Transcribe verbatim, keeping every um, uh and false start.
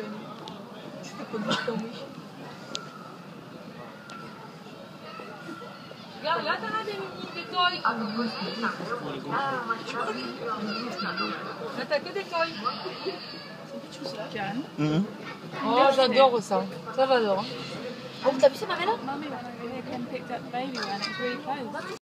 Tu fais pas de temps, oui. Regarde, là, t'en as des mini, des toys. Là, t'as que des toys. Mhm. Oh, j'adore ça. Ça, j'adore. Oh, t'as vu ça, Marella? Mummy went over here, Ken picked up the baby one, it's really close.